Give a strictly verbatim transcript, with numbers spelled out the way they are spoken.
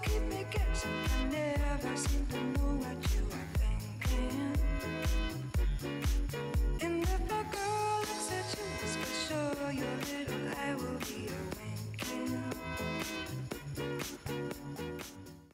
keep me guessing. I never seem to know what you